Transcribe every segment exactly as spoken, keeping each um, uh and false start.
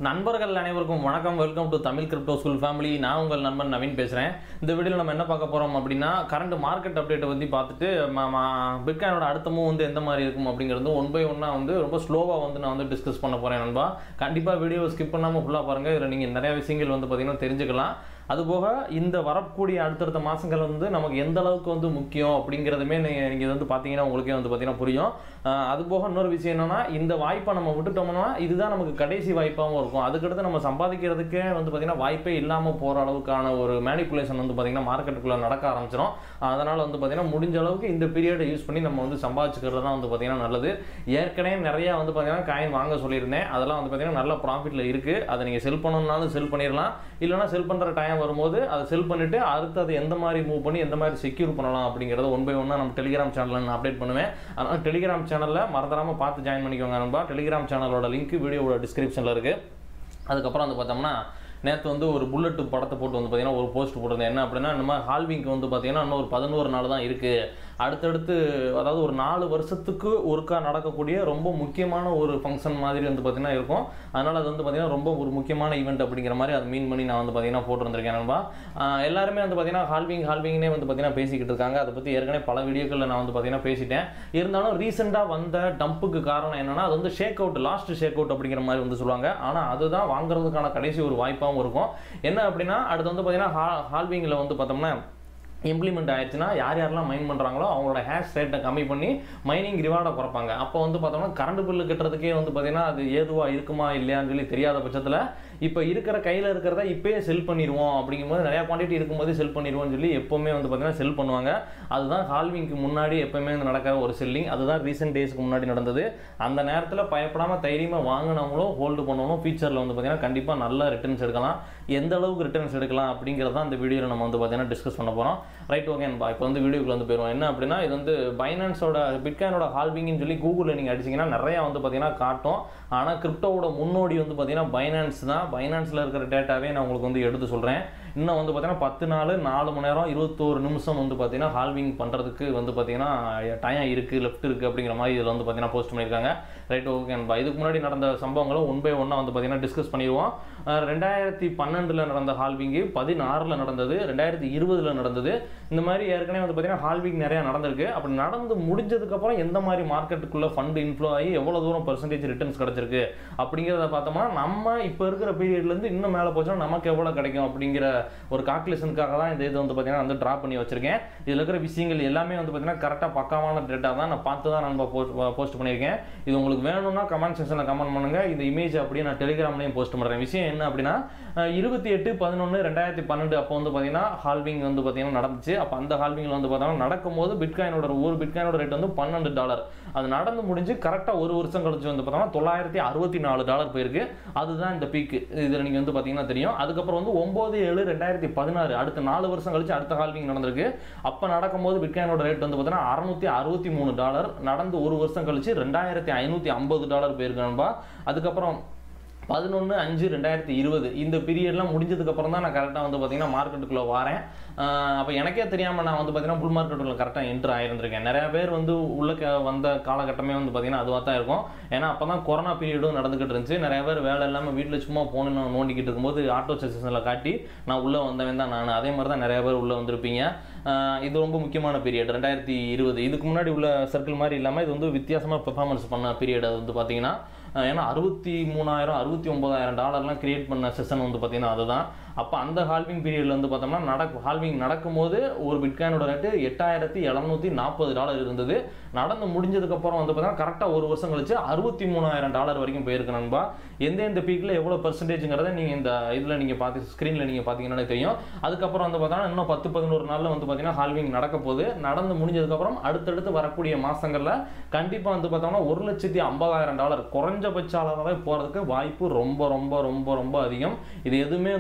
நண்பர்கள் அனைவருக்கும் வணக்கம். Welcome to Tamil crypto school family. நான் உங்கள் நண்பன் நவீன் பேசுகிறேன். இந்த வீடியோவில் நம்ம என்ன பார்க்க போகிறோம் அப்படின்னா, கரண்ட் மார்க்கெட் அப்டேட்டை பற்றி பார்த்துட்டு பிட்காயினோட அடுத்த மூவ் வந்து எந்த மாதிரி இருக்கும் அப்படிங்கிறது ஒன் பை ஒன்னாக வந்து ரொம்ப ஸ்லோவாக வந்து நான் வந்து டிஸ்கஸ் பண்ண போகிறேன் நண்பா. கண்டிப்பாக வீடியோவை ஸ்கிப் பண்ணாமல் ஃபுல்லாக பாருங்கள். இதில் நீங்கள் நிறைய விஷயங்கள் வந்து பார்த்திங்கன்னா தெரிஞ்சுக்கலாம். அதுபோக இந்த வரக்கூடிய அடுத்தடுத்த மாதங்கள் வந்து நமக்கு எந்த அளவுக்கு வந்து முக்கியம் அப்படிங்கிறதுமே நீங்கள் நீங்கள் வந்து பார்த்தீங்கன்னா உங்களுக்கே வந்து பார்த்தீங்கன்னா புரியும். அதுபோக இன்னொரு விஷயம் என்னென்னா, இந்த வாய்ப்பை நம்ம விட்டுட்டோம்னா இதுதான் நமக்கு கடைசி வாய்ப்பாகவும் இருக்கும். அதுக்கடுத்து நம்ம சம்பாதிக்கிறதுக்கே வந்து பார்த்திங்கன்னா வாய்ப்பே இல்லாமல் போகிற அளவுக்கான ஒரு மேனிப்புலேஷன் வந்து பார்த்திங்கன்னா மார்க்கெட்டுக்குள்ளே நடக்க ஆரம்பிச்சிடும். அதனால் வந்து பார்த்திங்கன்னா முடிஞ்ச அளவுக்கு இந்த பீரியடை யூஸ் பண்ணி நம்ம வந்து சம்பாதிச்சுக்கிறது தான் வந்து பார்த்திங்கன்னா நல்லது. ஏற்கனவே நிறையா வந்து பார்த்திங்கன்னா காயின் வாங்க சொல்லியிருந்தேன். அதெல்லாம் வந்து பார்த்திங்கன்னா நல்ல ப்ராஃபிட்டில் இருக்குது. அதை நீங்கள் செல் பண்ணணும்னாலும் செல் பண்ணிடலாம். இல்லைனா செல் பண்ணுற டைம் வரும்போது அதை செல் பண்ணிவிட்டு அடுத்து அதை எந்த மாதிரி மூவ் பண்ணி எந்த மாதிரி செக்யூர் பண்ணலாம் அப்படிங்கிறத ஒன் பை ஒன்னாக நம்ம டெலிகிராம் சேனலில் நான் அப்டேட் பண்ணுவேன். அதனால் டெலிகிராம் சேனலில் மறந்துடாமல் பார்த்து ஜாயின் பண்ணிக்கோங்க நண்பா. டெலிகிராம் சேனலோட லிங்க் வீடியோவோட டிஸ்கிரிப்ஷனில் இருக்குது. அதுக்கப்புறம் வந்து பார்த்தோம்னா, நேற்று வந்து ஒரு புல்லட் படத்தை போட்டு வந்து பார்த்தீங்கன்னா ஒரு போஸ்ட் போட்டிருந்தேன். என்ன அப்படின்னா, இந்த மாதிரி ஹால்விங்க்கு வந்து பார்த்தீங்கன்னா இன்னும் ஒரு பதினோரு நாள் தான் இருக்குது. அடுத்தடுத்து அதாவது ஒரு நாலு வருஷத்துக்கு ஒருக்கா நடக்கக்கூடிய ரொம்ப முக்கியமான ஒரு ஃபங்க்ஷன் மாதிரி வந்து பார்த்திங்கன்னா இருக்கும். அதனால் அது வந்து பார்த்திங்கன்னா ரொம்ப ஒரு முக்கியமான ஈவெண்ட் அப்படிங்கிற மாதிரி அது மீன் பண்ணி நான் வந்து பார்த்திங்கன்னா போட்டிருந்திருக்கேன் நண்பா. எல்லாருமே வந்து பார்த்திங்கன்னா ஹால்விங் ஹால்விங்னே வந்து பார்த்திங்கன்னா பேசிக்கிட்டு இருக்காங்க. அதை பற்றி ஏற்கனவே பல வீடியோக்களில் நான் வந்து பார்த்திங்கன்னா பேசிட்டேன். இருந்தாலும் ரீசெண்டாக வந்த டம்புக்கு காரணம் என்னென்னா, அது வந்து shake out last shake out அப்படிங்கிற மாதிரி வந்து சொல்லுவாங்க. ஆனால் அதுதான் வாங்குறதுக்கான கடைசி ஒரு வாய்ப்பாகவும் இருக்கும். என்ன அப்படின்னா, அடுத்து வந்து பார்த்திங்கன்னா ஹா ஹால்விங்கில் வந்து பார்த்தோம்னா இம்ப்ளிமெண்ட் ஆயிடுச்சுன்னா யார் யாரெல்லாம் மைன் பண்ணுறாங்களோ அவங்களோட ஹேஷ் ரேட்டை கம்மி பண்ணி மைனிங் ரிவார்டை குறைப்பாங்க. அப்போ வந்து பார்த்தோம்னா கரண்ட் பில்லு கட்டுறதுக்கே வந்து பார்த்திங்கன்னா அது ஏதுவாக இருக்குமா இல்லையான்னு சொல்லி தெரியாத பட்சத்தில் இப்போ இருக்கிற கையில் இருக்கிறத இப்போயே செல் பண்ணிடுவோம் அப்படிங்கும்போது நிறையா குவான்டிட்டி இருக்கும்போது செல் பண்ணிடுவோம்னு சொல்லி எப்போவுமே வந்து பார்த்திங்கன்னா செல் பண்ணுவாங்க. அதுதான் ஹால்விங்க்கு முன்னாடி எப்போவுமே நடக்கிற ஒரு செல்லிங். அதுதான் ரீசெண்ட் டேஸ்க்கு முன்னாடி நடந்தது. அந்த நேரத்தில் பயப்படாமல் தைரியமாக வாங்கினவங்களும் ஹோல்டு பண்ணணும். ஃபியூச்சரில் வந்து பார்த்திங்கன்னா கண்டிப்பாக நல்ல ரிட்டர்ன்ஸ் எடுக்கலாம். எந்த அளவுக்கு ரிட்டர்ன்ஸ் எடுக்கலாம் அப்படிங்கிறதான் இந்த வீடியோவில் நம்ம வந்து பார்த்திங்கன்னா டிஸ்கஸ் பண்ண போகிறோம். ரைட், ஓகேன்பா. இப்போ வந்து வீடியோக்குள்ள வந்து போயிடுவோம். என்ன அப்படின்னா, இது வந்து பைனான்ஸோட பிட்காயினோட ஹால்விங்னு சொல்லி கூகுளில் நீங்கள் அடிச்சிங்கன்னா நிறையா வந்து பார்த்தீங்கன்னா காட்டும். ஆனால் கிரிப்டோவோட முன்னோடி வந்து பார்த்தீங்கன்னா பைனான்ஸ் தான். பைனான்ஸில் இருக்கிற டேட்டாவே நான் உங்களுக்கு வந்து எடுத்து சொல்கிறேன். இன்னும் வந்து பார்த்தீங்கன்னா பத்து நாள் நாலு மணி நேரம் இருபத்தோரு நிமிஷம் வந்து பார்த்தீங்கன்னா ஹால்விங் பண்ணுறதுக்கு வந்து பார்த்தீங்கன்னா டைம் இருக்குது, லெஃப்ட் இருக்குது அப்படிங்கிற மாதிரி இதில் வந்து பார்த்தீங்கன்னா போஸ்ட் பண்ணியிருக்காங்க. ரைட், ஓகேன்பா. இதுக்கு முன்னாடி நடந்த சம்பவங்களும் ஒன் பை ஒன்னாக வந்து பார்த்தீங்கன்னா டிஸ்கஸ் பண்ணிடுவோம். ரெண்டாயிரத்தி பன்னெண்டில் நடந்த ஹால்விங்கு பதினாறில் நடந்தது, ரெண்டாயிரத்தி இருபதில் நடந்தது. இந்த மாதிரி ஏற்கனவே வந்து பார்த்தீங்கன்னா ஹால்விங் நிறையா நடந்திருக்கு. அப்படி நடந்து முடிஞ்சதுக்கப்புறம் எந்த மாதிரி மார்க்கெட்டுக்குள்ளே ஃபண்டு இன்ஃப்ளோ ஆகி எவ்வளோ தூரம் பர்சன்டேஜ் ரிட்டர்ன்ஸ் கிடச்சிருக்கு அப்படிங்கிறத பார்த்தோம்னா, நம்ம இப்போ இருக்கிற பீரியட்லேருந்து இன்னும் மேலே போச்சோன்னா நமக்கு எவ்வளோ கிடைக்கும் அப்படிங்கிற ஒரு கால்குலேஷனுக்காக தான் இந்த இதை வந்து பார்த்தீங்கன்னா வந்து ட்ரா பண்ணி வச்சிருக்கேன். இதில் இருக்கிற விஷயங்கள் எல்லாமே வந்து பார்த்தீங்கன்னா கரெக்டாக பக்காவான டேட்டா தான் நான் பார்த்து தான் நான் போஸ்ட் போஸ்ட் பண்ணியிருக்கேன். இது உங்களுக்கு வேணும்னா கமெண்ட் செக்ஷனில் கமெண்ட் பண்ணுங்கள். இந்த இமேஜ் அப்படியே நான் டெலிகிராம்லேயும் போஸ்ட் பண்ணுறேன். விஷயம் என்ன அப்படின்னா, இருபத்தி எட்டு பதினொன்று ரெண்டாயிரத்தி பன்னெண்டு அப்போ வந்து பார்த்தீங்கன்னா ஹால்விங் வந்து பார்த்தீங்கன்னா நடந்துச்சு. அப்போ அந்த ஹால்விங்கில் வந்து பார்த்தீங்கன்னா நடக்கும்போது பிட்காயினோட ஒரு பிட்காயினோட ரேட் வந்து பன்னெண்டு டாலர். அது நடந்து முடிஞ்சு கரெக்டாக ஒரு வருஷம் கழிச்சு வந்து பார்த்தோம்னா தொள்ளாயிரத்தி அறுபத்தி நாலு டாலர் போயிருக்கு. அதுதான் இந்த பீக்கு. இதில் நீங்கள் வந்து பார்த்தீங்கன்னா தெரியும். அதுக்கப்புறம் வந்து ஒம்பது ஏழு ரெண்டாயிரத்தி பதினாறு அடுத்த நாலு வருஷம் கழிச்சு அடுத்த ஹால்விங் நடந்திருக்கு. அப்போ நடக்கும்போது பிட்காயினோட ரேட் வந்து பார்த்தீங்கன்னா அறுநூத்தி அறுபத்தி மூணு டாலர். நடந்து ஒரு வருஷம் கழிச்சு ரெண்டாயிரத்தி ஐநூற்றி ஐம்பது டாலர் போயிருக்கு நண்பா. அதுக்கப்புறம் பதினொன்று அஞ்சு ரெண்டாயிரத்தி இருபது இந்த பீரியட்லாம் முடிஞ்சதுக்கப்புறம் தான் நான் கரெக்டாக வந்து பார்த்தீங்கன்னா மார்க்கெட்டுக்குள்ளே வரேன். அப்போ எனக்கே தெரியாமல் நான் வந்து பார்த்தீங்கன்னா புல் மார்க்கெட்டுக்குள்ள கரெக்டாக என்ட்ரு ஆகிருந்திருக்கேன். நிறையா பேர் வந்து உள்ள வந்த காலகட்டமே வந்து பார்த்தீங்கன்னா அதுவாக தான் இருக்கும். ஏன்னா அப்போ தான் கொரோனா பீரியடும் நடந்துக்கிட்டு இருந்துச்சு. நிறைய பேர் வேலை இல்லாமல் வீட்டில் சும்மா போன நோண்டிக்கிட்டு இருக்கும்போது ஆட்டோ சஜஷனில் காட்டி நான் உள்ளே வந்தவன் தான் நான். அதே மாதிரி தான் நிறைய பேர் உள்ளே வந்திருப்பீங்க. இது ரொம்ப முக்கியமான பீரியட் ரெண்டாயிரத்தி இருபது. இதுக்கு முன்னாடி உள்ள சர்க்கிள் மாதிரி இல்லாமல் இது வந்து வித்தியாசமாக பெர்ஃபார்மன்ஸ் பண்ண பீரியட். அது வந்து பார்த்தீங்கன்னா ஏன்னா அறுபத்தி மூணாயிரம் அறுபத்தி ஒன்பதாயிரம் டாலர்லாம் கிரியேட் பண்ண செஷன் வந்து பார்த்தீங்கன்னா அதுதான். அப்போ அந்த ஹால்விங் பீரியடில் வந்து பார்த்தோம்னா நடக்கும் ஹால்விங் நடக்கும்போது ஒரு பிட்காயினோட ரேட்டு எட்டாயிரத்தி எழுநூற்றி நாற்பது டாலர் இருந்தது. நடந்து முடிஞ்சதுக்கப்புறம் வந்து பார்த்தீங்கன்னா கரெக்டாக ஒரு வருஷம் கழிச்சு அறுபத்தி மூணாயிரம் டாலர் வரைக்கும் போயிருக்கு நண்பா. எந்தெந்த பீக்கில் எவ்வளோ பர்சன்டேஜுங்கிறத நீங்கள் இந்த இதில் நீங்கள் பார்த்து ஸ்க்ரீனில் நீங்கள் பார்த்தீங்கன்னா தெரியும். அதுக்கப்புறம் வந்து பார்த்தோன்னா இன்னும் பத்து பதினோரு நாளில் வந்து பார்த்தீங்கன்னா ஹால்விங் நடக்க போகுது. நடந்து முடிஞ்சதுக்கப்புறம் அடுத்தடுத்து வரக்கூடிய மாதங்களில் கண்டிப்பாக வந்து பார்த்தோம்னா ஒரு லட்சத்தி ஐம்பதாயிரம் டாலர் குறைஞ்சபட்ச அளவாகவே போகிறதுக்கு வாய்ப்பு ரொம்ப ரொம்ப ரொம்ப ரொம்ப அதிகம். இது எதுவுமே வந்து பார்த்தீங்கன்னா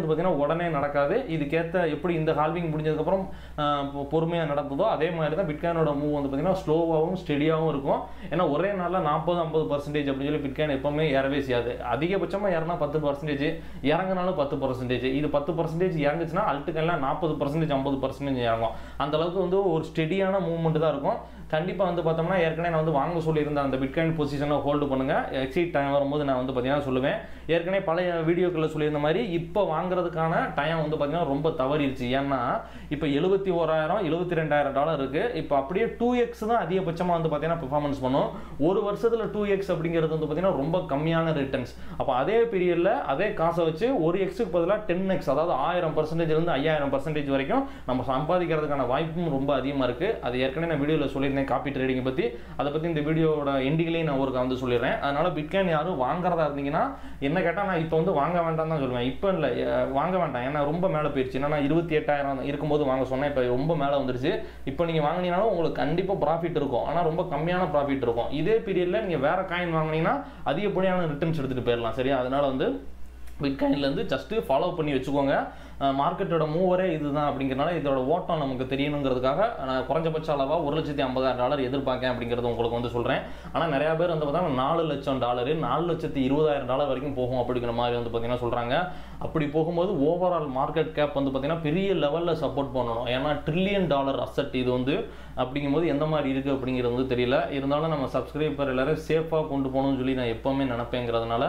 உடனே நடக்காது. இதுக்கேற்ற எப்படி இந்த ஹால்விங் முடிஞ்சதுக்கப்புறம் பொறுமையாக நடந்ததோ அதே மாதிரி தான் பிட்காயினோட மூவ் வந்து பார்த்தீங்கன்னா ஸ்லோவாகவும் ஸ்டெடியாகவும் இருக்கும். ஏன்னா ஒரே நாளில் நாற்பது ஐம்பது பர்சன்டேஜ் அப்படின்னு சொல்லி பிட்காயின் எப்பவுமே ஏறவே செய்யாது. அதிகபட்சமாக ஏறினா பத்து பர்சன்டேஜ், இறங்கினாலும் பத்து பர்சன்டேஜ். இது பத்து பர்சன்டேஜ் இறங்குச்சுன்னா அல்ட்டுக்கெல்லாம் நாற்பது பர்சன்டேஜ் ஐம்பது பர்சன்டேஜ் இறங்கும். அந்த அளவுக்கு வந்து ஒரு ஸ்டெடியான மூவ்மெண்ட் தான் இருக்கும். கண்டிப்பாக வந்து பார்த்தோம்னா ஏற்கனவே நான் வந்து வாங்க சொல்லியிருந்தேன் அந்த பிட்காயின் பொசிஷனை ஹோல்டு பண்ணுங்கள். எக்ஸிட் டைம் வரும்போது நான் வந்து பார்த்தீங்கன்னா சொல்லுவேன். ஏற்கனவே பழைய வீடியோக்களில் சொல்லியிருந்த மாதிரி இப்போ வாங்குறதுக்கான டைம் வந்து பார்த்தீங்கன்னா ரொம்ப தவறிடுச்சு. ஏன்னா இப்போ எழுபத்தி ஓராயிரம் எழுபத்தி ரெண்டாயிரம் டாலர் இருக்குது. இப்போ அப்படியே டூ எக்ஸ் தான் அதிகபட்சமாக வந்து பார்த்தீங்கன்னா பெர்ஃபார்மன்ஸ் பண்ணும். ஒரு வருஷத்தில் டூ எக்ஸ் அப்படிங்கிறது வந்து பார்த்தீங்கன்னா ரொம்ப கம்மியான ரிட்டர்ன்ஸ். அப்போ அதே பீரியடில் அதே காசை வச்சு ஒரு எக்ஸுக்கு பதிலாக டென் எக்ஸ் அதாவது ஆயிரம் பர்சன்டேஜ்லேருந்து ஐயாயிரம் பர்சன்டேஜ் வரைக்கும் நம்ம சம்பாதிக்கிறதுக்கான வாய்ப்பும் ரொம்ப அதிகமாக இருக்குது. அது ஏற்கனவே நான் வீடியோவில் சொல்லியிருந்தேன் காப்பி ட்ரேடிங் பற்றி. அதை பற்றி இந்த வீடியோட எண்டிங்லேயும் நான் ஒரு வந்து சொல்லிடுறேன். அதனால பிட்காயின் யாரும் வாங்குறதா இருந்தீங்கன்னா என்ன கேட்டால் நான் இப்போ வந்து வாங்க வேண்டாம் தான் சொல்லுவேன். இப்போ இல்லை வாங்க வேண்டாம், ஏன்னா ரொம்ப மேலே போயிடுச்சு. ஏன்னா நான் இருபத்தி எட்டாயிரம் இருக்கும்போது வாங்க சொன்னேன், இப்போ ரொம்ப மேலே வந்துருச்சு. இப்போ நீங்கள் வாங்கினீங்கனாலும் உங்களுக்கு கண்டிப்பாக ப்ராஃபிட் இருக்கும், ஆனால் ரொம்ப கம்மியான ப்ராஃபிட் இருக்கும். இதே பீரியடில் நீங்கள் வேற காயின் வாங்கினீங்கன்னா அதிகப்படியான ரிட்டர்ன்ஸ் எடுத்துகிட்டு போயிடலாம். சரியா? அதனால வந்து பிட்காயின்லேருந்து ஜஸ்ட்டு ஃபாலோ பண்ணி வச்சுக்கோங்க. மார்க்கெட்டோட மூவரே இதுதான் அப்படிங்கிறனால இதோட ஓட்டம் நமக்கு தெரியணுங்கிறதுக்காக நான் குறைஞ்சபட்ச அளவாக ஒரு லட்சத்தி ஐம்பதாயிரம் டாலர் எதிர்பார்க்கேன் அப்படிங்கிறது உங்களுக்கு வந்து சொல்கிறேன். ஆனால் நிறையா பேர் வந்து பார்த்தீங்கன்னா நாலு லட்சம் டாலரு நாலு லட்சத்தி இருபதாயிரம் டாலர் வரைக்கும் போகும் அப்படிங்கிற மாதிரி வந்து பார்த்தீங்கன்னா சொல்கிறாங்க. அப்படி போகும்போது ஓவரால் மார்க்கெட் கேப் வந்து பார்த்தீங்கன்னா பெரிய லெவலில் சப்போர்ட் பண்ணணும். ஏன்னா ட்ரில்லியன் டாலர் அசெட் இது வந்து. அப்படிங்கும்போது எந்த மாதிரி இருக்குது அப்படிங்கிறது வந்து தெரியல. இருந்தாலும் நம்ம சப்ஸ்கிரைபர் எல்லாரும் சேஃபாக கொண்டு போகணும்னு சொல்லி நான் எப்போவுமே நினைப்பேங்கிறதுனால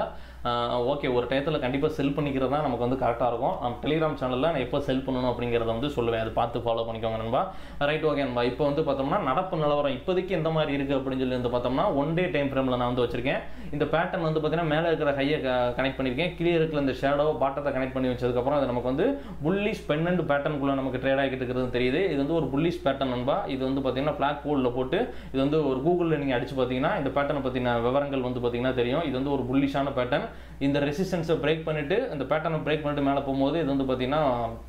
ஓகே ஒரு டயத்தில் கண்டிப்பாக செல் பண்ணிக்கிறது தான் நமக்கு வந்து கரெக்டாக இருக்கும். நம்ம டெலிகிராம் சேனலில் நான் எப்போ செல் பண்ணணும் அப்படிங்கிறத வந்து சொல்லுவேன். அது பார்த்து ஃபாலோ பண்ணிக்கோங்க நண்பா. ரைட், ஓகே நண்பா. இப்போ வந்து பார்த்தோம்னா நடப்பு நிலவரம் இப்போதைக்கு எந்த மாதிரி இருக்குது அப்படின்னு சொல்லி வந்து பார்த்தோம்னா ஒன் டே டைம் ஃப்ரேமில் நான் வந்து வச்சிருக்கேன். இந்த பேட்டர்ன் வந்து பார்த்தீங்கன்னா மேலே இருக்கிற ஹையை கனெக்ட் பண்ணியிருக்கேன், கீழே இருக்கிற இந்த ஷேடோ பாட்டத்தை கனெக்ட் பண்ணி வச்சதுக்கப்புறம் அது நமக்கு வந்து புல்லிஷ் பென்னண்ட் பேட்டர்னுக்குள்ளே நமக்கு ட்ரேட் ஆகிட்டு இருக்கிறது தெரியுது. இது வந்து ஒரு புல்லிஷ் பேட்டர்ன் நண்பா. இது வந்து பார்த்தீங்கன்னா ஃபிளாக் போல்டில் போட்டு இது வந்து ஒரு கூகுளில் நீங்கள் அடிச்சு பார்த்தீங்கன்னா இந்த பேட்டர்னை பற்றின விவரங்கள் வந்து பார்த்தீங்கன்னா தெரியும். இது வந்து ஒரு புல்லிஷான பேட்டர்ன். இந்த ரெசிஸ்டன்ஸை பிரேக் பண்ணிட்டு இந்த பேட்டர்னை பிரேக் பண்ணிட்டு மேலே போகும்போது இது வந்து பார்த்தீங்கன்னா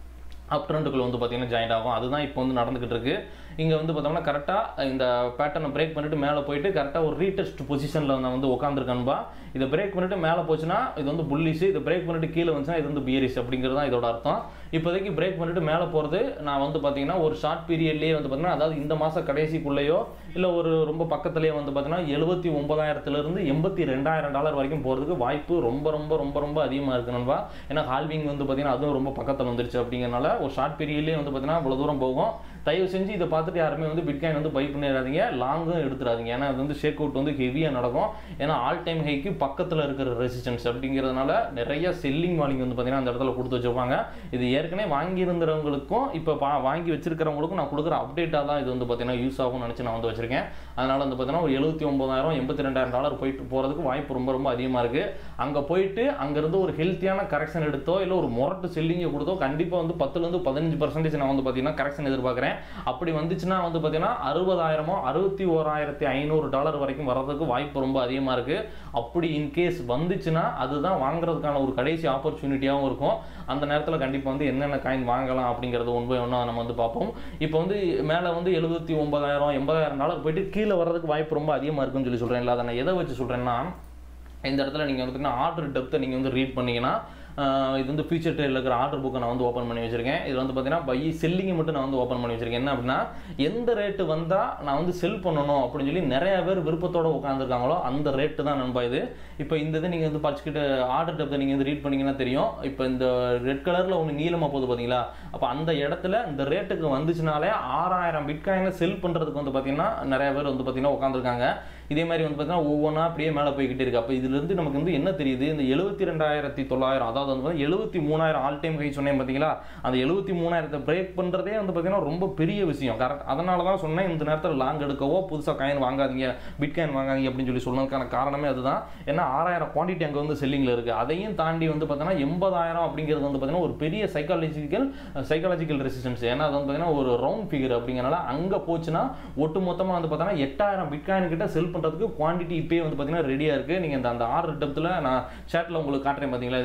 அப் ட்ரெண்டுக்குள்ள வந்து பார்த்தீங்கன்னா ஜாயின் ஆகும். அதுதான் இப்போ வந்து நடந்துகிட்டு இருக்கு. இங்கே வந்து பார்த்தோம்னா கரெக்டாக இந்த பேட்டர்னை பிரேக் பண்ணிட்டு மேலே போயிட்டு கரெக்டாக ஒரு ரீடெஸ்ட் பொசிஷனில் நான் வந்து உட்காந்துருக்கேன்பா. இதை பிரேக் பண்ணிட்டு மேலே போச்சுன்னா இது வந்து புல்லிஷ், இதை பிரேக் பண்ணிட்டு கீழே வந்துச்சுன்னா இது வந்து பியரிஷ் அப்படிங்கிறது தான் இதோட அர்த்தம். இப்போதைக்கு பிரேக் பண்ணிட்டு மேலே போகிறது நான் வந்து பார்த்தீங்கன்னா ஒரு ஷார்ட் பீரியட்லேயே வந்து பார்த்தீங்கன்னா அதாவது இந்த மாதம் கடைசிக்குள்ளேயோ இல்லை ஒரு ரொம்ப பக்கத்துலேயே வந்து பார்த்தீங்கன்னா எழுபத்தி ஒன்பதாயிரத்துலேருந்து எண்பத்தி ரெண்டாயிரம் டாலர் வரைக்கும் போகிறதுக்கு வாய்ப்பு ரொம்ப ரொம்ப ரொம்ப ரொம்ப அதிகமாக இருக்குனுவா. ஏன்னா ஹால்விங் வந்து பார்த்தீங்கன்னா அதுவும் ரொம்ப பக்கத்தில் வந்துருச்சு. அப்படிங்கிறனால ஒரு ஷார்ட் பீரியட்லேயே வந்து பார்த்தீங்கன்னா இவ்வளோ தூரம் போகும். தயவு செஞ்சு இதை பார்த்துட்டு யாருமே வந்து பிட்காயின் வந்து பை பண்ணிடாதீங்க, லாங்கும் எடுத்துடாதீங்க. ஏன்னா அது வந்து ஷேக் அவுட் வந்து ஹெவியாக நடக்கும். ஏன்னா ஆல் டைம் ஹைக்கு பக்கத்தில் இருக்கிற ரெசிஸ்டன்ஸ் அப்படிங்கிறதுனால நிறைய செல்லிங் வாலிங் வந்து பார்த்தீங்கன்னா அந்த இடத்துல கொடுத்து வச்சுருப்பாங்க. இது ஏற்கனவே வாங்கியிருந்தவங்களுக்கும் இப்போ பா வாங்கி வச்சிருக்கிறவங்களுக்கும் நான் கொடுக்குற அப்டேட்டாக தான் இது வந்து பார்த்தீங்கன்னா யூஸ் ஆகும்னு நினச்சி நான் வந்து வச்சிருக்கேன். அதனால் வந்து பார்த்தீங்கன்னா ஒரு எழுபத்தி ஒன்பதாயிரம் எண்பத்தி ரெண்டாயிரம் டாலர் போயிட்டு போகிறதுக்கு வாய்ப்பு ரொம்ப ரொம்ப அதிகமாக இருக்குது. அங்கே போயிட்டு அங்கேருந்து ஒரு ஹெல்த்தியான கரெக்ஷன் எடுத்தோ இல்லை ஒரு மொரட்டு செல்லிங்கை கொடுத்தோ கண்டிப்பாக வந்து பத்துலேருந்து பதினஞ்சு பர்சன்டேஜ் நான் வந்து பார்த்தீங்கன்னா கரெக்ஷன் எதிர்பார்க்குறேன். அப்படி வந்துச்சுன்னா வந்து பார்த்தீங்கன்னா அறுபதாயிரமோ அறுபத்தி ஓராயிரத்தி ஐநூறு டாலர் வரைக்கும் வர்றதுக்கு வாய்ப்பு ரொம்ப அதிகமாக இருக்குது. அப்படி இன்கேஸ் வந்துச்சுன்னா அதுதான் வாங்குறதுக்கான ஒரு கடைசி ஆப்பர்ச்சுனிட்டியாகவும் இருக்கும். அந்த நேரத்தில் கண்டிப்பாக வந்து என்னென்ன காயின் வாங்கலாம் அப்படிங்கிறது ஒன் பை ஒன்றா நம்ம வந்து பார்ப்போம். இப்போ வந்து மேலே வந்து எழுபத்தி ஒன்பதாயிரம் எண்பதாயிரம் டாலர் போயிட்டு கீழே வர்றதுக்கு வாய்ப்பு ரொம்ப அதிகமாக இருக்குன்னு சொல்லி சொல்கிறேன். இல்லை அதை நான் எதை வச்சு சொல்கிறேன்னா இந்த இடத்துல நீங்கள் வந்து ஆர்டர் டெப்த்தை நீங்கள் வந்து ரீட் பண்ணிங்கன்னா இது வந்து ஃபியூச்சர் ட்ரேடில் இருக்கிற ஆர்டர் புக்கை நான் வந்து ஓப்பன் பண்ணி வச்சிருக்கேன். இது வந்து பார்த்தீங்கன்னா பை செல்லிங்கை மட்டும் நான் வந்து ஓப்பன் பண்ணி வச்சிருக்கேன். என்ன அப்படின்னா எந்த ரேட்டு வந்தால் நான் வந்து செல் பண்ணணும் அப்படின்னு சொல்லி நிறைய பேர் விருப்பத்தோடு உட்காந்துருக்காங்களோ அந்த ரேட்டு தான் நண்பா இது. இப்போ இந்த இது நீங்கள் வந்து படிச்சுக்கிட்டு ஆர்டர் டெப்த்தை நீங்கள் வந்து ரீட் பண்ணிங்கன்னா தெரியும். இப்போ இந்த ரெட் கலரில் ஒன்று நீளமாக போகுது பார்த்தீங்களா, அப்போ அந்த இடத்துல இந்த ரேட்டுக்கு வந்துச்சுனாலே ஆறாயிரம் பிட்காயினை செல் பண்ணுறதுக்கு வந்து பார்த்தீங்கன்னா நிறைய பேர் வந்து பார்த்தீங்கன்னா உட்காந்துருக்காங்க. இதே மாதிரி வந்து பார்த்தீங்கன்னா ஒவ்வொன்றா அப்படியே மேலே போய்கிட்டே இருக்குது. அப்போ இதுலேருந்து நமக்கு வந்து என்ன தெரியுது, இந்த எழுபத்தி ரெண்டாயிரத்தி தொள்ளாயிரம் அதாவது வந்து எழுபத்தி மூணாயிரம் ஆல் டைம் ஹை சொன்னேன் பார்த்தீங்களா, அந்த எழுபத்தி மூணாயிரத்தை பிரேக் பண்ணுறதே வந்து பார்த்தீங்கன்னா ரொம்ப பெரிய விஷயம். கரெக்ட். அதனால தான் சொன்னேன் இந்த நேரத்தில் லாங் எடுக்கவோ புதுசாக காயின் வாங்காதீங்க, பிட்காயின் வாங்காதீங்க அப்படின்னு சொல்லி சொன்னதுக்கான காரணமே அதுதான். ஏன்னா ஆறாயிரம் குவான்டிட்டி அங்கே வந்து செல்லிங்கில் இருக்குது. அதையும் தாண்டி வந்து பார்த்தீங்கன்னா எண்பதாயிரம் அப்படிங்கிறது வந்து பார்த்தீங்கன்னா ஒரு பெரிய சைக்காலஜிக்கல் சைக்காலஜிக்கல் ரெசிஸ்டன்ஸ். ஏன்னா அது வந்து பார்த்தீங்கன்னா ஒரு ரவுண்ட் ஃபிகர் அப்படிங்கிறனால அங்கே போச்சுன்னா ஒட்டு மொத்தமாக வந்து பார்த்தீங்கன்னா எட்டாயிரம் பிட்காயின் கிட்ட செல் பண்ணுறதுக்கு குவான்டிட்டி இப்போயே வந்து பார்த்தீங்கன்னா ரெடியாக இருக்குது. நீங்கள் அந்த அந்த ஆர்டர் டெப்த்தில் நான் சேட்டில் உங்களுக்கு காட்டுறேன் பார்த்தீங்களா, இதை நீங்கள் வந்து ரீட்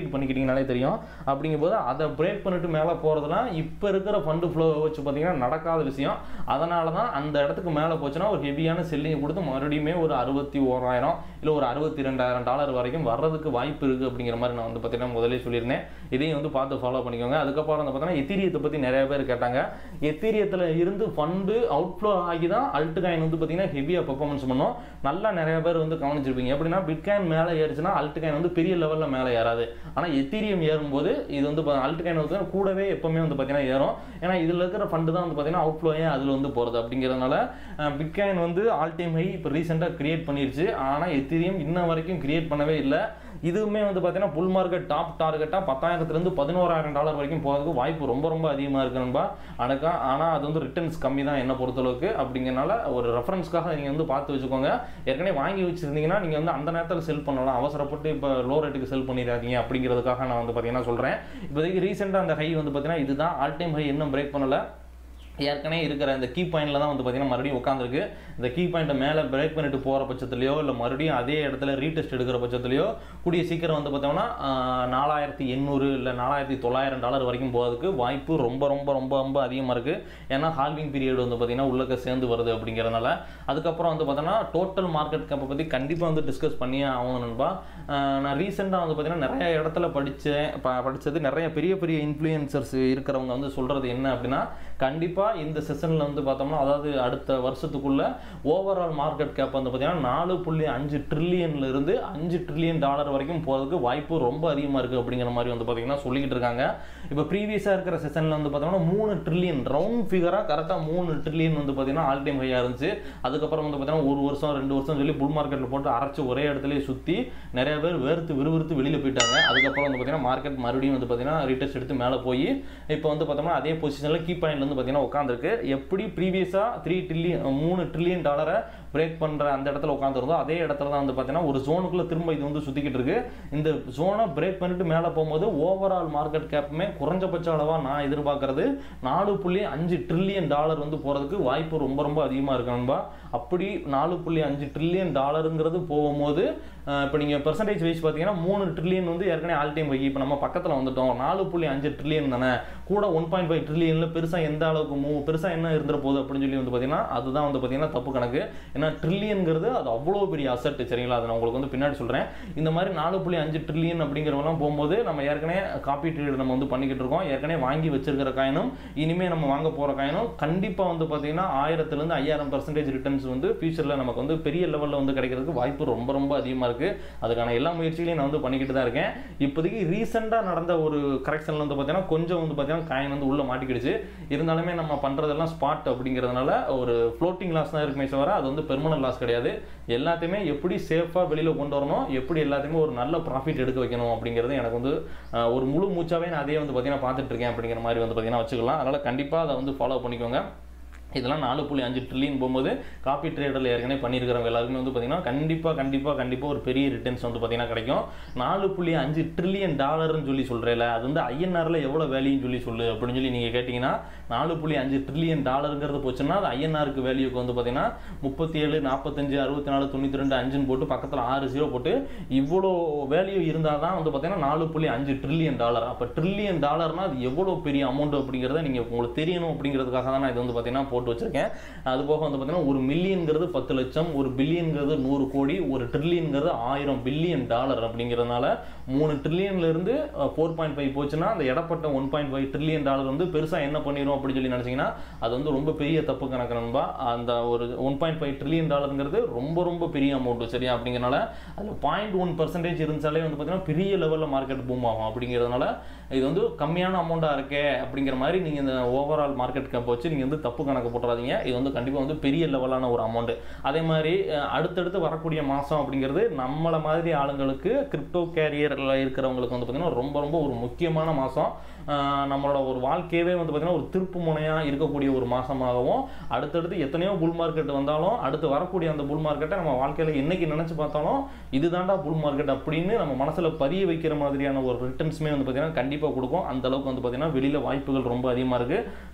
ரீட் பண்ணிக்கிட்டீங்கனாலே தெரியும். அப்படிங்கும்போது அதை பிரேக் பண்ணிட்டு மேலே போகிறதுலாம் இப்போ இருக்கிற ஃபண்டு ஃப்ளோ வச்சு பார்த்தீங்கன்னா நடக்காத விஷயம். அதனால தான் அந்த இடத்துக்கு மேலே போச்சுன்னா ஒரு ஹெவியான செல்லிங் கொடுத்து மறுபடியுமே ஒரு அறுபத்தி ஓராயிரம் இல்லை ஒரு அறுபத்தி ரெண்டாயிரம் டாலர் வரைக்கும் வர்றதுக்கு வாய்ப்பு இருக்குது அப்படிங்கிற மாதிரி நான் வந்து பார்த்தீங்கன்னா முதலே சொல்லியிருந்தேன். இதையும் வந்து பார்த்து ஃபாலோ பண்ணிக்கோங்க. அதுக்கப்புறம் வந்து பார்த்தீங்கன்னா எத்தீரியத்தை பற்றி நிறைய பேர் கேட்டாங்க. எத்தீரியத்தில் இருந்து ஃபண்டு அவுட்ஃப்ளோ ஆகி தான் அல்ட்காயின் வந்து பார்த்தீங்கன்னா ஹெவியாக பெர்ஃபார்மன்ஸ் பண்ணும். நல்லா நிறைய பேர் வந்து கவனிச்சிருப்பீங்க. எப்படின்னா பிட்காயின் மேலே ஏறிச்சுன்னா அல்ட்காயின் வந்து பெரிய லெவலில் மேலே ஏறாது. ஆனால் எத்தீரியம் ஏறும்போது இது வந்து அல்ட்காயின் வந்து கூடவே எப்பவுமே வந்து பார்த்தீங்கன்னா ஏறும். ஏன்னா இதில் இருக்கிற ஃபண்டு தான் வந்து பார்த்தீங்கன்னா அவுட்ஃப்ளோயே அதில் வந்து போகிறது. அப்படிங்கிறதுனால பிட்காயின் வந்து ஆல் டைம் ஹை இப்போ ரீசெண்டாக கிரியேட் பண்ணிருச்சு. ஆனால் எத்தீரியம் இன்ன வரைக்கும் கிரியேட் பண்ணவே இல்லை. இதுவுமே வந்து பார்த்தீங்கன்னா புல் மார்க்கெட் டாப் டார்கெட்டாக பத்தாயிரத்துலேருந்து பதினோராயிரம் டாலர் வரைக்கும் போகிறதுக்கு வாய்ப்பு ரொம்ப ரொம்ப அதிகமாக இருக்குன்பா அடக்கா. ஆனால் அது வந்து ரிட்டர்ன்ஸ் கம்மி தான் என்ன பொறுத்தளவுக்கு. அப்படிங்கிறனால ஒரு ரெஃபரன்ஸ்க்காக நீங்கள் வந்து பார்த்து வச்சுக்கோங்க. ஏற்கனவே வாங்கி வச்சுருந்தீங்கன்னா நீங்கள் வந்து அந்த நேரத்தில் செல் பண்ணலாம். அவசரப்பட்டு இப்போ லோ ரேட்டுக்கு செல் பண்ணிடாதீங்க அப்படிங்கிறதுக்காக நான் வந்து பார்த்தீங்கன்னா சொல்கிறேன். இப்போதைக்கு ரீசெண்டாக அந்த ஹை வந்து பார்த்தீங்கன்னா இதுதான் ஆல் டைம் ஹை, இன்னும் பிரேக் பண்ணலை. ஏற்கனவே இருக்கிற இந்த கீ பாயிண்டில் தான் வந்து பார்த்தீங்கன்னா மறுபடியும் உட்காந்துருக்கு. இந்த கீ பாயிண்ட்டை மேலே பிரேக் பண்ணிட்டு போகிற பட்சத்துலையோ இல்லை மறுபடியும் அதே இடத்துல ரீடெஸ்ட் எடுக்கிற பட்சத்துலையோ கூடிய சீக்கிரம் வந்து பார்த்தோம்னா நாலாயிரத்தி எண்ணூறு இல்லை நாலாயிரத்தி தொள்ளாயிரம் டாலர் வரைக்கும் போகிறதுக்கு வாய்ப்பு ரொம்ப ரொம்ப ரொம்ப ரொம்ப அதிகமாக இருக்குது. ஏன்னா ஹால்விங் பீரியட் வந்து பார்த்தீங்கன்னா உள்ளக்க சேர்ந்து வருது அப்படிங்கிறதுனால. அதுக்கப்புறம் வந்து பார்த்தோன்னா டோட்டல் மார்க்கெட் கேப்பை பற்றி கண்டிப்பாக வந்து டிஸ்கஸ் பண்ணியே ஆகணும்பா. நான் ரீசெண்டாக வந்து பார்த்தீங்கன்னா நிறைய இடத்துல படித்தேன் படித்தது நிறைய பெரிய பெரிய இன்ஃப்ளூயன்சர்ஸ் இருக்கிறவங்க வந்து சொல்கிறது என்ன அப்படின்னா, கண்டிப்பாக இந்த செஷனில் வந்து பார்த்தோம்னா அதாவது அடுத்த வருஷத்துக்குள்ள ஓவரால் மார்க்கெட் கேப் வந்து பார்த்தீங்கன்னா நாலு புள்ளி அஞ்சு ட்ரில்லியன்ல இருந்து அஞ்சு ட்ரில்லியன் டாலர் வரைக்கும் போகிறதுக்கு வாய்ப்பு ரொம்ப அதிகமாக இருக்குது அப்படிங்கிற மாதிரி வந்து பார்த்தீங்கன்னா சொல்லிக்கிட்டு இருக்காங்க. இப்போ ப்ரீவியஸாக இருக்கிற செஷனில் வந்து பார்த்தோம்னா மூணு ட்ரில்லியன் ரவுண்ட் ஃபிகராக கரெக்டாக மூணு ட்ரில்லியன் வந்து பார்த்தீங்கன்னா ஆல் டைம் ஹையாக இருந்துச்சு. அதுக்கப்புறம் வந்து பார்த்தீங்கன்னா ஒரு வருஷம் ரெண்டு வருஷம் சொல்லி புல் மார்க்கெட்டில் போட்டு அரைச்சி ஒரே இடத்துல சுற்றி நிறைய பேர் வேர்த்து விறுவிறுத்து வெளியில் போயிட்டாங்க. அதுக்கப்புறம் வந்து பார்த்தீங்கன்னா மார்க்கெட் மறுபடியும் வந்து பார்த்தீங்கன்னா ரீடெஸ்ட் எடுத்து மேலே போய் இப்போ வந்து பார்த்தோம்னா அதே பொசிஷனில் கீ பாயிண்ட் வந்து பார்த்தீங்கன்னா உட்காந்துருக்கு. எப்படி ப்ரீவியஸாக த்ரீ ட்ரில்லியன் மூணு ட்ரில்லியன் டாலரை பிரேக் பண்ணுற அந்த இடத்துல உட்காந்துருந்தோம் அதே இடத்துல தான் வந்து பார்த்தீங்கன்னா ஒரு ஜோனுக்குள்ளே திரும்ப இது வந்து சுற்றிக்கிட்டு இருக்கு. இந்த ஜோனை பிரேக் பண்ணிட்டு மேலே போகும்போது ஓவரால் மார்க்கெட் கேப்புமே குறைஞ்சபட்ச அளவாக நான் எதிர்பார்க்கறது நாலு புள்ளி அஞ்சு ட்ரில்லியன் டாலர் வந்து போகிறதுக்கு வாய்ப்பு ரொம்ப ரொம்ப அதிகமாக இருக்கணும்பா. அப்படி நாலு புள்ளி அஞ்சு ட்ரில்லியன் டாலருங்கிறது போகும்போது இப்போ நீங்கள் பெர்சன்டேஜ் வைஸ் பார்த்தீங்கன்னா மூணு ட்ரில்லியன் வந்து ஏற்கனவே ஆல் டைம் ஹை. இப்போ நம்ம பக்கத்தில் வந்துட்டோம் நாலு புள்ளி அஞ்சு ட்ரில்லியன் தானே, கூட ஒன் பாயிண்ட் ஃபைவ் ட்ரில்லியனில் பெருசாக எந்த அளவுக்கு மூவ் பெருசாக என்ன இருந்துற போகுது அப்படின்னு சொல்லி வந்து பார்த்தீங்கன்னா அதுதான் வந்து பார்த்தீங்கன்னா தப்பு கணக்கு. ஏன்னா ட்ரில்லியன்கிறது அது அவ்வளோ பெரிய அசட் சரிங்களா. அதை நான் உங்களுக்கு வந்து பின்னாடி சொல்கிறேன். இந்த மாதிரி நாலு புள்ளி அஞ்சு ட்ரில்லியன் அப்படிங்கிறவெல்லாம் போகும்போது நம்ம ஏற்கனவே காப்பி ட்ரேட் நம்ம வந்து பண்ணிக்கிட்டு இருக்கோம். ஏற்கனவே வாங்கி வச்சிருக்கிற காயினும் இனிமேல் நம்ம வாங்க போகிற காயினும் கண்டிப்பாக வந்து பார்த்தீங்கன்னா ஆயிரத்துலேருந்து ஐயாயிரம் பர்சன்டேஜ் ரிட்டர்ன்ஸ் வந்து ஃபியூச்சரில் நமக்கு வந்து பெரிய லெவலில் வந்து கிடைக்கிறதுக்கு வாய்ப்பு ரொம்ப ரொம்ப அதிகமாக இருக்குது. அதுக்கான எல்லா முயற்சிகளையும் நான் வந்து பண்ணிக்கிட்டு தான் இருக்கேன். இப்போதைக்கு ரீசெண்டாக நடந்த ஒரு கரெக்ஷனில் வந்து பார்த்தீங்கன்னா கொஞ்சம் வந்து பார்த்தீங்கன்னா காயின் வந்து உள்ளே மாட்டிக்கிடுச்சு. இருந்தாலுமே நம்ம பண்ணுறதெல்லாம் ஸ்பாட் அப்படிங்கிறதுனால ஒரு ஃப்ளோட்டிங் லாஸ் தான் இருக்குமே தவிர அது வந்து பெர்மனன்ட் லாஸ் கிடையாது. எல்லாத்தையுமே எப்படி சேஃபாக வெளியில் கொண்டு வரணும், எப்படி எல்லாத்தையுமே ஒரு நல்ல ப்ராஃபிட் எடுக்க வைக்கணும் அப்படிங்கிறது எனக்கு வந்து ஒரு முழு மூச்சாவே நான் அதே வந்து பார்த்தீங்கன்னா பார்த்துட்டு இருக்கேன் அப்படிங்கிற மாதிரி வந்து பார்த்தீங்கன்னா வச்சுக்கலாம். அதனால் கண்டிப்பாக அதை வந்து ஃபாலோ பண்ணிக்கோங்க. இதெல்லாம் நாலு புள்ளி அஞ்சு ட்ரில்லியன் போகும்போது காப்பி ட்ரேடரில் ஏற்கனவே பண்ணியிருக்கிறவங்க எல்லாருக்குமே வந்து பார்த்தீங்கன்னா கண்டிப்பாக கண்டிப்பாக கண்டிப்பாக ஒரு பெரிய ரிட்டர்ன்ஸ் வந்து பார்த்தீங்கன்னா கிடைக்கும். நாலு புள்ளி அஞ்சு ட்ரில்லியன் டாலர்னு சொல்லி சொல்கிறேன், அது வந்து ஐஎன்ஆரில் எவ்வளோ வேல்யூன்னு சொல்லி சொல்லு அப்படின்னு சொல்லி நீங்கள் கேட்டிங்கன்னா நாலு புள்ளி அஞ்சு ட்ரில்லியன் டாலருங்கிறது போச்சுன்னா அது ஐஎன்ஆருக்கு வேல்யூக்கு வந்து பார்த்தீங்கன்னா முப்பத்தி ஏழு நாற்பத்தஞ்சு அறுபத்தி நாலு தொண்ணூற்றி ரெண்டு அஞ்சுன்னு போட்டு பக்கத்தில் ஆறு ஜீரோ போட்டு இவ்வளோ வேல்யூ இருந்தால் தான் வந்து பார்த்தீங்கன்னா நாலு புள்ளி அஞ்சு ட்ரில்லியன் டாலர். அப்போ ட்ரில்லியன் டாலர்னால் அது எவ்வளோ பெரிய அமௌண்ட் அப்படிங்கிறத நீங்கள் உங்களுக்கு தெரியணும் அப்படிங்கிறதுக்காக தான் நான் இது வந்து பார்த்தீங்கன்னா போட்டு வச்சிருக்கேன். அது போக வந்து பார்த்தீங்கன்னா ஒரு மில்லியன்கிறது பத்து லட்சம், ஒரு பில்லியன்கிறது நூறு கோடி, ஒரு ட்ரில்லியன்கிறது ஆயிரம் பில்லியன் டாலர் அப்படிங்கிறதுனால மூணு ட்ரில்லியன்ல இருந்து ஃபோர் பாயிண்ட் ஃபைவ் போச்சுன்னா அந்த இடப்பட்ட one point five trillion dollar வந்து பெருசாக என்ன பண்ணிடும் அப்படின்னு சொல்லி நினச்சிங்கன்னா அது வந்து ரொம்ப பெரிய தப்பு கணக்கு நண்பா. அந்த ஒரு ஒன் பாயிண்ட் ஃபைவ் ட்ரில்லியன் டாலருங்கிறது ரொம்ப ரொம்ப பெரிய அமௌண்ட் சரியா. அப்படிங்கிறனால அதில் பாயிண்ட் ஒன் பர்சன்டேஜ் இருந்துச்சாலே வந்து பார்த்தீங்கன்னா பெரிய லெவலில் மார்க்கெட் பூம் ஆகும். அப்படிங்கிறதுனால இது வந்து கம்மியான அமௌண்ட்டாக இருக்கே அப்படிங்கிற மாதிரி நீங்கள் இந்த ஓவரால் மார்க்கெட் கேப் வச்சு நீங்கள் வந்து தப்பு கணக்கு போட்டுறாதீங்க. இது வந்து கண்டிப்பாக வந்து பெரிய லெவலான ஒரு அமௌண்ட். அதே மாதிரி அடுத்தடுத்து வரக்கூடிய மாதம் அப்படிங்கிறது நம்மளை மாதிரி ஆளுங்களுக்கு கிரிப்டோ கேரியரில் இருக்கிறவங்களுக்கு வந்து பார்த்தீங்கன்னா ரொம்ப ரொம்ப ஒரு முக்கியமான மாதம். நம்மளோட ஒரு வாழ்க்கையவே வந்து பார்த்தீங்கன்னா ஒரு திருப்பு முனையாக இருக்கக்கூடிய ஒரு மாதமாகவும் அடுத்தடுத்து எத்தனையோ புல் மார்க்கெட் வந்தாலும் அடுத்து வரக்கூடிய அந்த புல் மார்க்கெட்டை நம்ம வாழ்க்கையில் என்னைக்கு நினச்சி பார்த்தாலும் இதுதான்டா புல் மார்க்கெட் அப்படின்னு நம்ம மனசில் பதிய வைக்கிற மாதிரியான ஒரு ரிட்டர்ன்ஸுமே வந்து பார்த்தீங்கன்னா கண்டிப்பாக கொடுக்கும். அந்த அளவுக்கு வந்து பார்த்தீங்கன்னா வெளியில் வாய்ப்புகள் ரொம்ப அதிகமாக இருக்குது.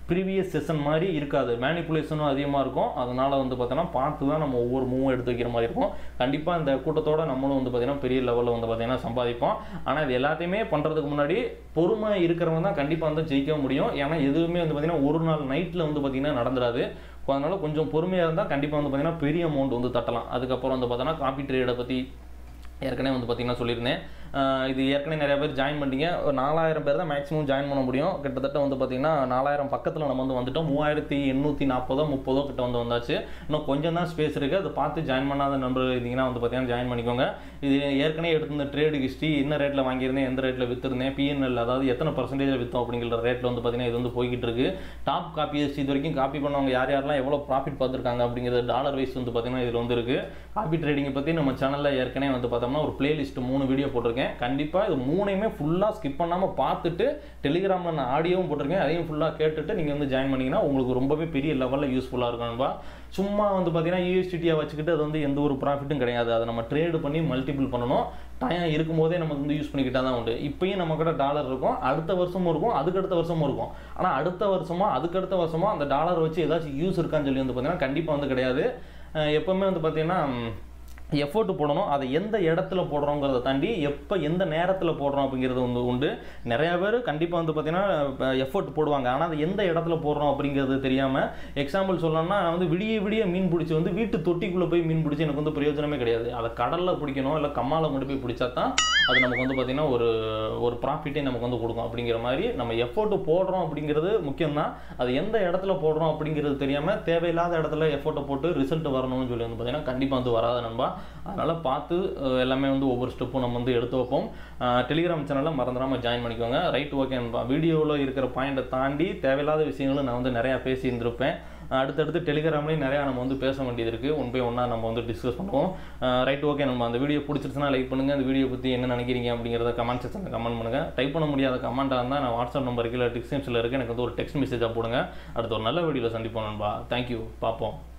ப்ரீவியஸ் செஷன் மாதிரி இருக்காது, மேனிப்புலேஷனும் அதிகமாக இருக்கும். அதனால் வந்து பார்த்தோன்னா பார்த்து தான் நம்ம ஒவ்வொரு மூவும் எடுத்து வைக்கிற மாதிரி இருக்கும். கண்டிப்பாக இந்த கூட்டத்தோடு நம்மளும் வந்து பார்த்திங்கன்னா பெரிய லெவலில் வந்து பார்த்திங்கன்னா சம்பாதிப்போம். ஆனால் இது எல்லாத்தையுமே பண்ணுறதுக்கு முன்னாடி பொறுமை இருக்கிறவங்க தான் கண்டிப்பாக வந்து ஜெயிக்க முடியும். ஏன்னா எதுவுமே வந்து பார்த்திங்கன்னா ஒரு நாள் நைட்டில் வந்து பார்த்திங்கன்னா நடந்துடாது. அதனால் கொஞ்சம் பொறுமையாக இருந்தால் கண்டிப்பாக வந்து பார்த்திங்கன்னா பெரிய அமௌண்ட் வந்து தட்டலாம். அதுக்கப்புறம் வந்து பார்த்தோன்னா காப்பி ட்ரேடை பற்றி ஏற்கனவே வந்து பார்த்திங்கன்னா சொல்லியிருந்தேன். இது ஏற்கனவே நிறைய பேர் ஜாயின் பண்ணிட்டீங்க. ஒரு நாலாயிரம் பேர் தான் மேக்ஸிமம் ஜாயின் பண்ண முடியும். கிட்டத்தட்ட வந்து பார்த்திங்கன்னா நாலாயிரம் பக்கத்தில் நம்ம வந்து வந்துட்டோம். மூவாயிரத்தி எண்ணூற்றி நாற்பதோ முப்பதோ கிட்ட வந்து வந்தாச்சு. இன்னும் கொஞ்சம் தான் ஸ்பேஸ் இருக்குது. அதை பார்த்து ஜாயின் பண்ணாத நண்பர்கள் இருந்தீங்கன்னா வந்து பார்த்திங்கன்னா ஜாயின் பண்ணிக்கோங்க. இது ஏற்கனவே எடுத்திருந்த ட்ரேடு ஹிஸ்ட்ரி, என்ன ரேட்டில் வாங்கியிருந்தேன், எந்த ரேட்டில் விற்றுருந்தேன், பிஎன்எல் அதாவது எத்தனை பர்சன்டேஜில் விற்றோம் அப்படிங்கிற ரேட்டில் வந்து பார்த்திங்கன்னா இது வந்து போய்கிட்டு இருக்குது. டாப் காப்பி ஹிஸ்ட்ரி இது வரைக்கும் காப்பி பண்ணவங்க யார் யாரெல்லாம் எவ்வளோ ப்ராஃபிட் பார்த்துருக்காங்க அப்படிங்கிறது டாலர் வைஸ் வந்து பார்த்திங்கன்னா இதில் வந்து இருக்குது. காப்பி ட்ரேடிங்கை பற்றி நம்ம சேனலில் ஏற்கனவே வந்து பார்த்தோம்னா ஒரு பிளேலிஸ்ட் மூணு வீடியோ போட்டிருக்கேன். கண்டிப்பாக இது மூணையுமே ஃபுல்லாக ஸ்கிப் பண்ணாமல் பார்த்துட்டு டெலிகிராமில் நான் ஆடியோவும் போட்டிருக்கேன். அதையும் ஃபுல்லாக கேட்டுட்டு நீங்கள் வந்து ஜாயின் பண்ணிங்கன்னா உங்களுக்கு ரொம்பவே பெரிய லெவலில் யூஸ்ஃபுல்லாக இருக்கும்பா. சும்மா வந்து பார்த்தீங்கன்னா யூஎஸ்டிடியாக வச்சுக்கிட்டு அது வந்து எந்த ஒரு ப்ராஃபிட்டும் கிடையாது. அதை நம்ம ட்ரேடு பண்ணி மல்டிபிள் பண்ணணும். டைம் இருக்கும்போதே நம்ம வந்து யூஸ் பண்ணிக்கிட்டால் தான் உண்டு. இப்போயும் நம்ம கிட்ட டாலர் இருக்கும், அடுத்த வருஷமும் இருக்கும், அதுக்கடுத்த வருஷமும் இருக்கும். ஆனால் அடுத்த வருஷமா அதுக்கடுத்த வருஷமா அந்த டாலர் வச்சு ஏதாச்சும் யூஸ் இருக்கான்னு சொல்லி வந்து பார்த்தீங்கன்னா கண்டிப்பாக வந்து கிடையாது. எப்போவுமே வந்து பார்த்தீங்கன்னா எஃபோர்ட் போடணும். அதை எந்த இடத்துல போடுறோங்கிறத தாண்டி எப்போ எந்த நேரத்தில் போடுறோம் அப்படிங்கிறது வந்து உண்டு. நிறையா பேர் கண்டிப்பாக வந்து பார்த்தீங்கன்னா எஃபோர்ட் போடுவாங்க. ஆனால் அது எந்த இடத்துல போடுறோம் அப்படிங்கிறது தெரியாமல், எக்ஸாம்பிள் சொல்லணும்னா நான் வந்து விடிய விடிய மீன் பிடிச்சி வந்து வீட்டு தொட்டிக்குள்ளே போய் மீன் பிடிச்சி எனக்கு வந்து பிரயோஜனமே கிடையாது. அதை கடலில் பிடிக்கணும், இல்லை கம்மாவில் கொண்டு போய் பிடிச்சா தான் அது நமக்கு வந்து பார்த்திங்கன்னா ஒரு ஒரு ப்ராஃபிட்டே நமக்கு வந்து கொடுக்கும். அப்படிங்கிற மாதிரி நம்ம எஃபோர்ட் போடுறோம் அப்படிங்கிறது முக்கியம்தான். அது எந்த இடத்துல போடுறோம் அப்படிங்கிறது தெரியாமல் தேவையில்லாத இடத்துல எஃபோர்ட்டை போட்டு ரிசல்ட் வரணும்னு சொல்லி வந்து பார்த்திங்கன்னா கண்டிப்பாக வந்து வராத நண்பா. அதனால் பார்த்து எல்லாமே வந்து ஒவ்வொரு ஸ்டெப்பும் நம்ம வந்து எடுத்து வைப்போம். டெலிகிராம் சேனலில் மறந்துடாமல் ஜாயின் பண்ணிக்கோங்க. ரைட், ஓகே நண்பா. வீடியோவில் இருக்கிற பாயிண்ட்டை தாண்டி தேவையில்லாத விஷயங்களும் நான் வந்து நிறையா பேசி இருந்திருப்பேன். அடுத்தடுத்து டெலிகிராம்லேயும் நிறையா நம்ம வந்து பேச வேண்டியது இருக்குது. ஒன் பை ஒன்றா நம்ம வந்து டிஸ்கஸ் பண்ணுவோம். ரைட், ஓகே நம்ம அந்த வீடியோ பிடிச்சிருச்சுன்னா லைக் பண்ணுங்கள். அந்த வீடியோ பற்றி என்ன நினைக்கிறீங்க அப்படிங்கிறத கமெண்ட் செக்ஷனில் கமெண்ட் பண்ணுங்கள். டைப் பண்ண முடியாத கமெண்ட்டாக இருந்தால் நான் வாட்ஸ்அப் நம்பருக்கு இல்லை டிஸ்கிரிப்ஷனில் இருக்குது, எனக்கு வந்து ஒரு டெக்ஸ்ட் மெசேஜாக போடுங்க. அடுத்த ஒரு நல்ல வீடியோவில் சந்திப்போம் நண்பா. தேங்க்யூ, பார்ப்போம்.